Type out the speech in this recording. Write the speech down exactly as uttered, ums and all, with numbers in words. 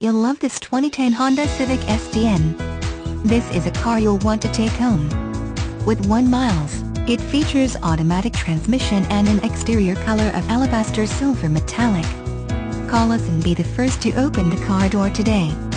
You'll love this twenty ten Honda Civic S D N. This is a car you'll want to take home. With one miles, it features automatic transmission and an exterior color of alabaster silver metallic. Call us and be the first to open the car door today.